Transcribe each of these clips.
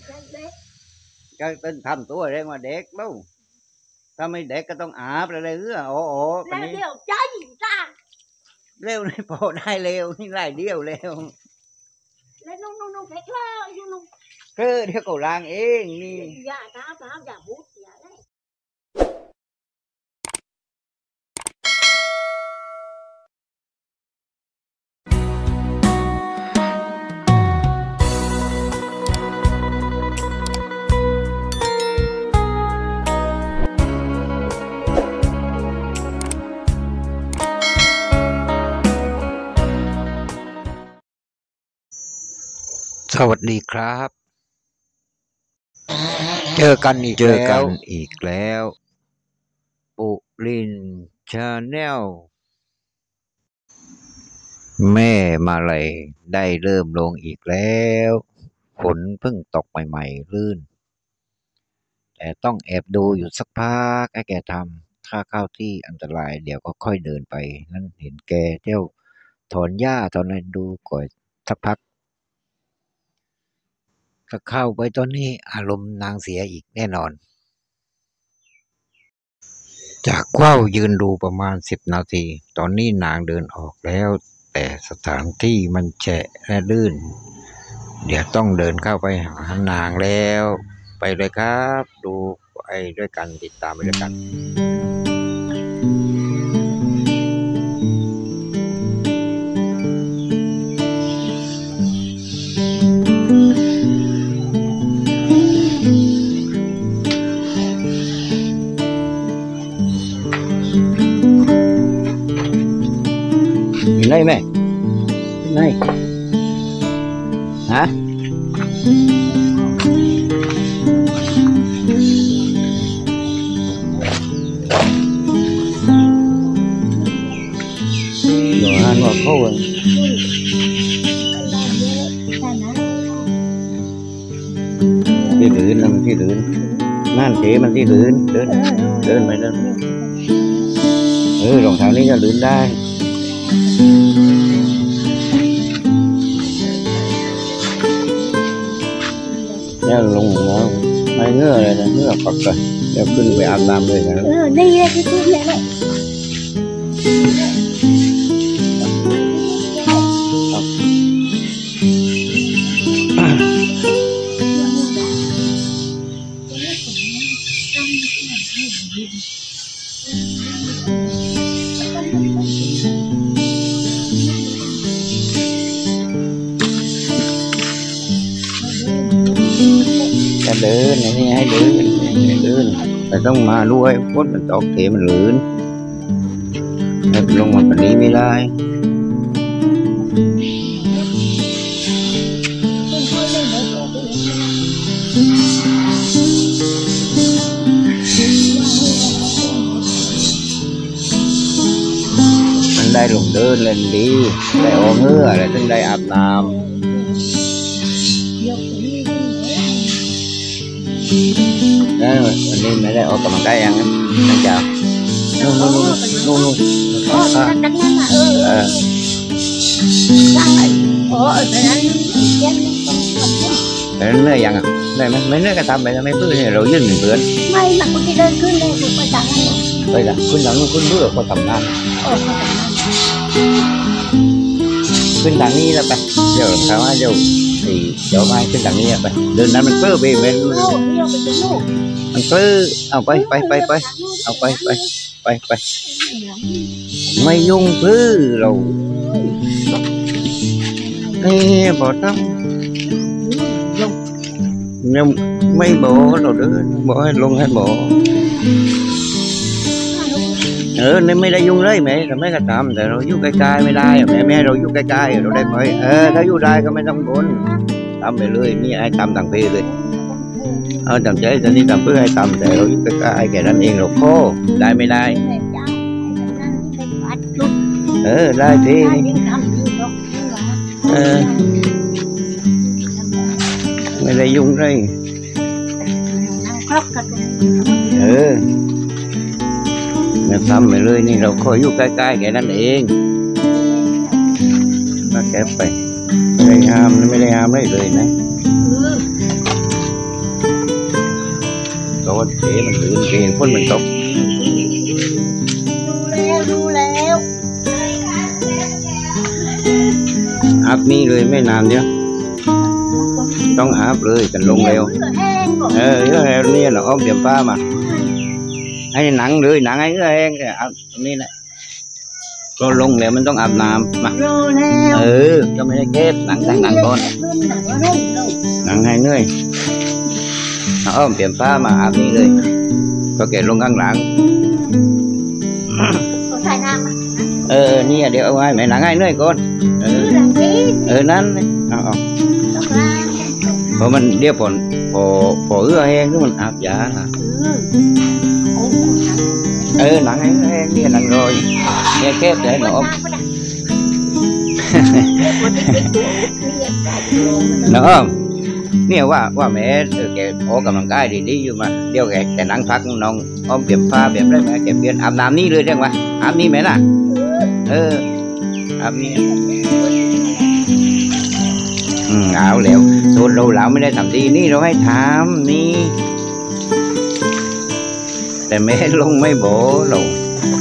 ก็เป็นทำตัวเรียกว่าเด็กลูกถ้าไม่เด็กก็ต้องอาบอะไรเรื่อโอ้โหแล้วเดี๋ยวใจจ้าเร็วนี่พอได้เร็วนี่ไล่เดียวเร็วแล้วนุ่งเด็กเลยนุ่งเดี๋ยวก็ล้างเองนี่อย่าท้าอย่าพูดอย่าเลยสวัสดีครับเจอกันอีกแล้วปุรินชาแนลแม่มาเลยได้เริ่มลงอีกแล้วฝนเพิ่งตกใหม่ๆลื่นแต่ต้องแอบดูอยู่สักพักให้แกทำถ้าเข้าที่อันตรายเดี๋ยวก็ค่อยเดินไปนั่นเห็นแกเที่ยวถอนหญ้าตอนนั้นดูก่อนสักพักถ้าเข้าไปตอนนี้อารมณ์นางเสียอีกแน่นอนจากว่าวยืนดูประมาณ10 นาทีตอนนี้นางเดินออกแล้วแต่สถานที่มันแฉะและลื่นเดี๋ยวต้องเดินเข้าไปหานางแล้วไปเลยครับดูไปด้วยกันติดตามไปด้วยกันไหนแม่ไหนฮะđồ ăn vào khô rồiที่ลื่นนะมันที่ลื่นนั่นเก๋มันที่ลื่นเดินไปเดินรองเท้านี้จะลื่นได้เนี่ยลงแล้วไม่เงื่อเลยนะเงื่อปักเลยเดี๋ยวขึ้นไปอาบน้ำเลยนะนี่เลยคือตัวใหญ่เลยจะเดินนี่ให้เดินแต่ต้องมาด้วยฝนมันตกเทมันลื่นลงมาแบบนี้ไม่ได้มันได้ลงเดินเล่นดีได้ออกเงื่ออะไรต้องได้อาบน้ำวันนี้ไม่ได้ออกกำลังกายยังนะจ๊ะนู่นแต่เนื้อยังอ่ะได้ไหมไม่เนื้อก็ทำไปแล้วไม่เพื่อนเรายื่นเพื่อนไม่หลังที่เดินขึ้นเลยไปจังไปละขึ้นหลังขึ้นเบื่อพอทำงานขึ้นทางนี้แล้วไปเดี๋ยวถามว่าเดี๋ยวไปขึ้นทางนี้ไปเดินนั้นมันเปื้อไปเป็นมันเปื้อเอาไปเอาไปไม่ยุ่งพื้อเรานี่บอกทำnhưng mấy bộ đồ đứa bỏ luôn hết bộ nên mớiได้ยุ่งเลยแม่เราไม่กระทำแต่เรายุ่งใกล้ๆไม่ได้แม่เรายุ่งใกล้ๆเราได้ไหมถ้ายุ่งได้ก็ไม่ต้องบ่นทำไปเลยมีไอ้ทำต่างปีเลยทำใจตอนนี้ทำเพื่อให้ทำแต่เรายุ่งใกล้ๆแค่นั้นเองเราโค้ได้ไม่ได้ได้ทีไม่ได้ยุ่งเลยเนี่ยทำไปเลยนี่เราคอยอยู่ใกล้ๆแค่นั้นเองมาแค่ไปไม่ได้ห้ามได้เลยนะมันลื่นเกงพ่นมันตกดูแล้วอาบนี่เลยไม่นานเดียวต้องอาบเลยกันลงเร็วเยอะแล้วเนี่ยเราอ้อมเตรียมผ้ามาให้หนังเลยหนังให้แห้งอาบนี่แหละก็ลงแล้วมันต้องอาบน้ำมาก็ไม่ได้เก็บหนังแต่หนังก่อนหนังให้เหนื่อยอ้อมเตรียมผ้ามาอาบนี่เลยก็เก็บลงข้างหลังนี่เดี๋ยวเอาไว้แม่หนังให้เหนื่อยก่อนนั่นเอาเพราะมันเดี๋ยวพอแห้งนี่มันอาบยาหนังให้แห้งนี่หนังrồi nghe kép để nó ôm nó khôngเนี่ยว่าแม่แกออกกำลังกายดีอยู่มาเดี๋ยวแกแต่นั่งพักน้องอ้อมเก็บผ้าแบบได้ไหมแกเปลี่ยนอาบน้ำนี่เลยได้ไหมอาบนี่ไหมล่ะอาบนี่เอาแล้วโซนเราไม่ได้ทำดีนี่เราให้ทำนี่แต่แม่ลงไม่โบลง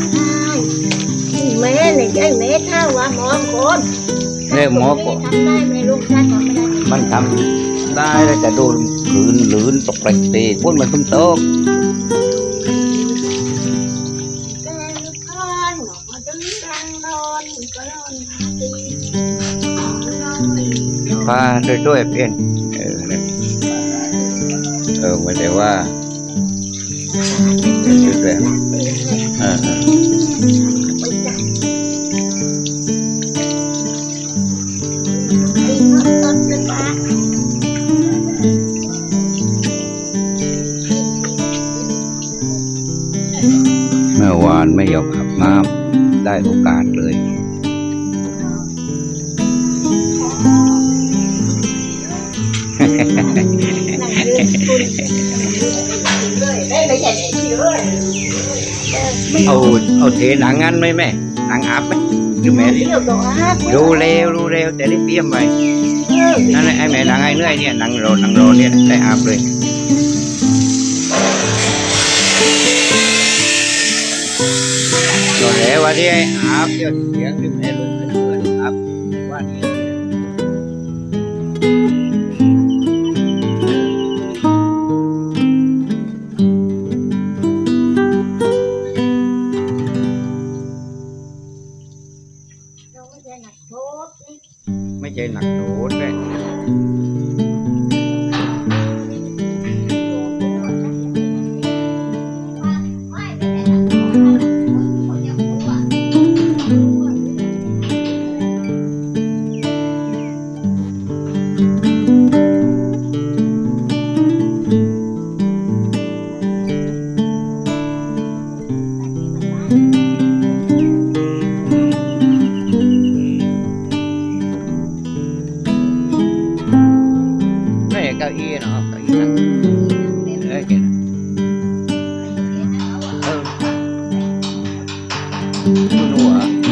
แม่เนี่ยไอ้แม่ถ้าว่าหมอคนเรียกหมอคนทำได้แม่ลูกชายทำไม่ได้มันทำได้แต่โดนลื่นตกตีพุ่นมันตุ้มโตกพาด้วยเปลี่ยนไม่ได้ว่าชุดแบบเมื่อวานไม่ยอมอาบน้ำได้โอกาสเลยเอาเทหนังงั้นไหมแม่หนังอาบไหมหรือแม่รู้เร็วแต่ได้เตรียมไว้นั่นแหละไอ้แม่หนังไอ้เนื่อยเนี่ยหนังโรเนี่ยได้อาบเลยก็แล้วว่าที่อาบเดี๋ยวเสียงที่แม่ลุกขึ้นเพื่อนอาบว่านี่ไม่ใช่หนักโทษเลยเก้าอี้เนาะเก้าอี้นั่งเก่งคุณหัว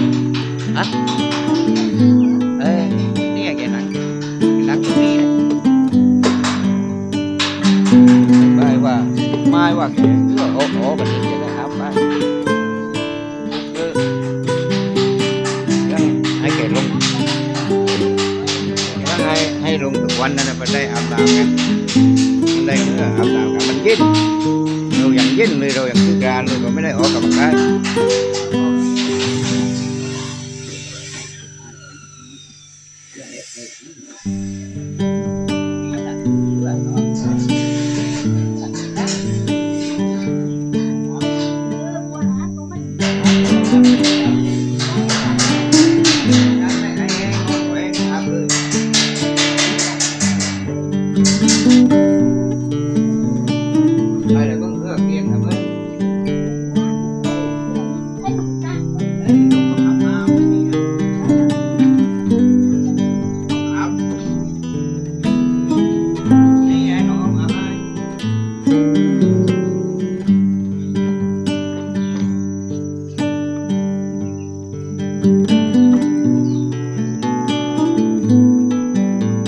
นี่แกนั่งตรงนี้ไม่ว่าแกโอ้แบบนี้จะได้ครับไปให้แกลงให้ลงทุกวันนั่นไปได้อาบน้ำกันได้เมื่ออาบน้ำกันมันเย็นเราอย่างเย็นเลยเราอย่างคือการเลยเราไม่ได้ออกกำลังกาย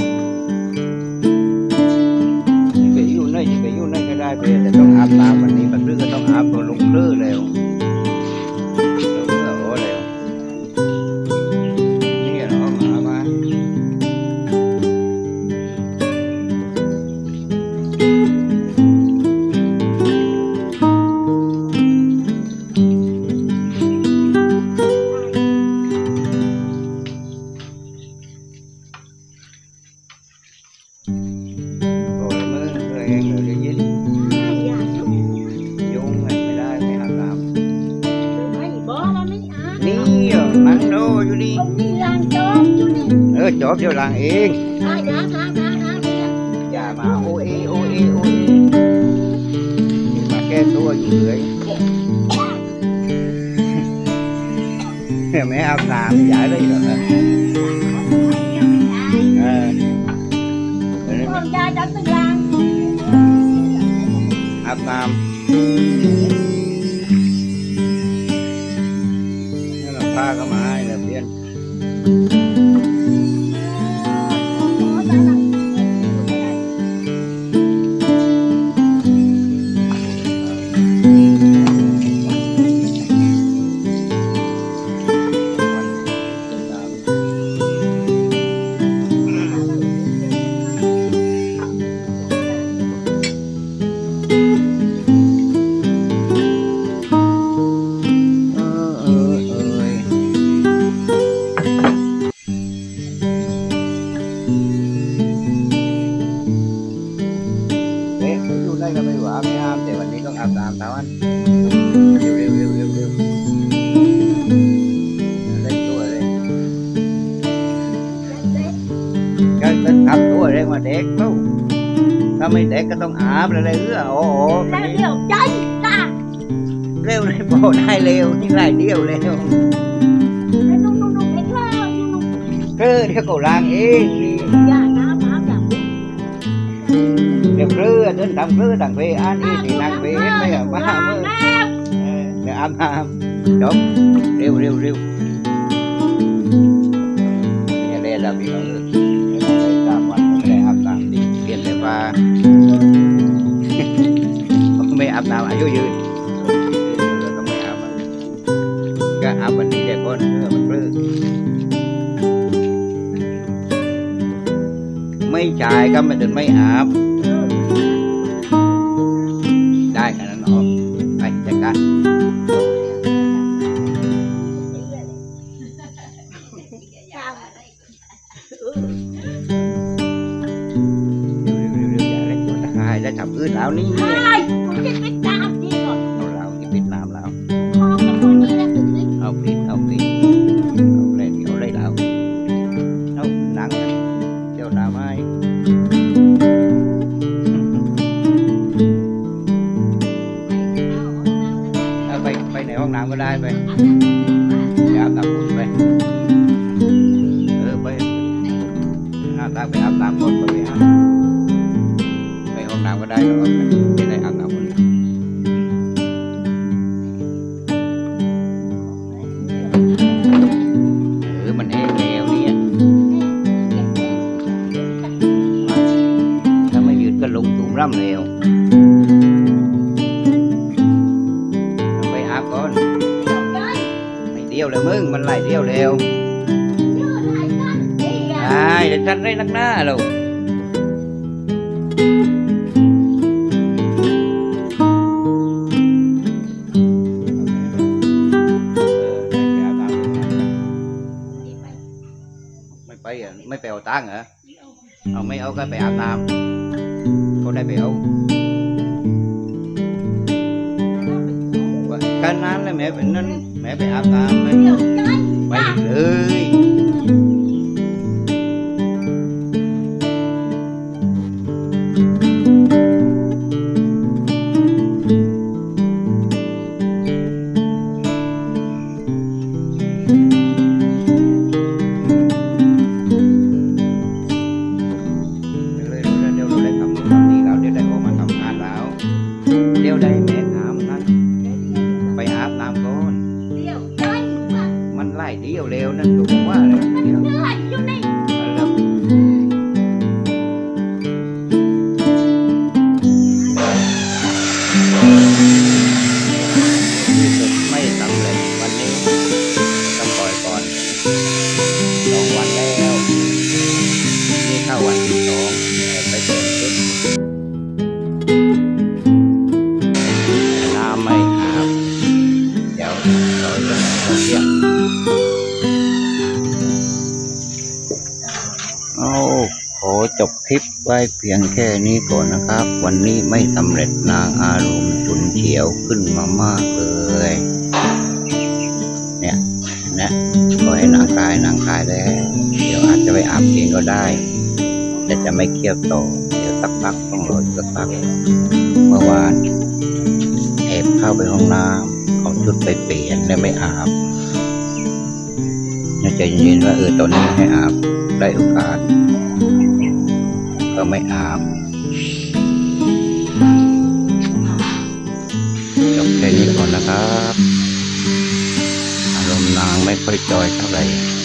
ไปอยู่ในก็ได้ไปแต่ต้องอาบน้ำวันนี้ดี๋ยวล้างเองได้นะเนี่ยอย่ามาโอเอโอเอโอเอมาแก้ตัวอยู่เลยไม่อาบน้ำอย่าเลยเหรอ con trai đánh tôi ra อาบน้ำนี่เราพาเข้ามาให้เราเพี้ยนอาบน้ำเท่านั้นเร็วเล่นตัวเลยก็ทำตัวเร็วมาเด็กลูกถ้าไม่เด็กก็ต้องอาบอะไรโอ้โหแล้วเดี๋ยวใจตาเร็วเลยพอได้เร็วยิ่งไรเดียวเร็วนุ่มเห็นแล้วเดี๋ยวก็ล้างเองนี่อย่าน้ำอย่างนี้เดี๋ยวเดินทำต่างเพอันนี้ที่นางเพไม่อะมาเมื่อเดี๋ยวอาบน้ำจบเร็วเนี่ยเรียนเราพี่น้องเลยตามวันไม่ได้อาบน้ำดิเปลี่ยนเลยว่าไม่อาบน้ำอายุยืนต้องไม่อาบก็อาบวันนี้ได้ก่อนมันเปลื้อไม่จ่ายก็ไม่ถึงไม่อาบได้กันนั้นออกไปจัดการได้ทำอื่นแล้วนี่ con chết biết đam đi rồi เราที่ปิดน้ำแล้ว con cái con đi ra từng đấy เอาปิดเอาเล่นเอาเลยแล้วเอาหนังเดี๋ยวน้ำให้ไปในห้องน้ำก็ได้ไปอาบน้ำอุ่นไปไปอาบน้ำไปอาบน้ำก่อนไปห้องน้ำก็ได้แล้วไม่ได้อาบน้ำอุ่นมันแห้งแล้วเนี่ยถ้าไม่ยืดก็ลงตุ่มร่ำแล้วไปอาบก่อนไม่เดียวเลยมึงมันไหลเดียวแล้วไอ้เดี๋ยวฉันได้นักหน้าเราไม่ไปเอาตังค์เหรอเอาไม่เอาก็ไปอาบน้ำเขาได้ไปเอาการนั้นเลยแม่เป็นนั้นแม่ไปอาบน้ำไปเลยเดียวเร็วนั่นถูกว่าเลยเดี๋ยวไม่สำเร็จวันนี้ต้องปล่อยก่อน2 วันแล้วนี่เข้าวันที่2ไปเติมขึ้นน้ำไม่อาบเดี๋ยวเราเที่ยงขอจบคลิปไว้เพียงแค่นี้ก่อนนะครับ วันนี้ไม่สำเร็จนางอารมณ์ฉุนเฉียวขึ้นมามากเลยเนี่ยก็ให้นางตายแล้วเดี๋ยวอาจจะไปอาบเองก็ได้ แต่จะไม่เคี่ยวต่อเดี๋ยวสักพักต้องรออีกสักพักเมื่อวานแอบเข้าไปห้องน้ำเอาชุดไปเปลี่ยนแล้วไม่อาบน่าจะเย็นว่าตอนนี้ให้อาบได้โอกาสก็ไม่อาบจบแค่นี้ก่อนนะครับอารมณ์นางไม่ค่อยจอยเท่าไหร่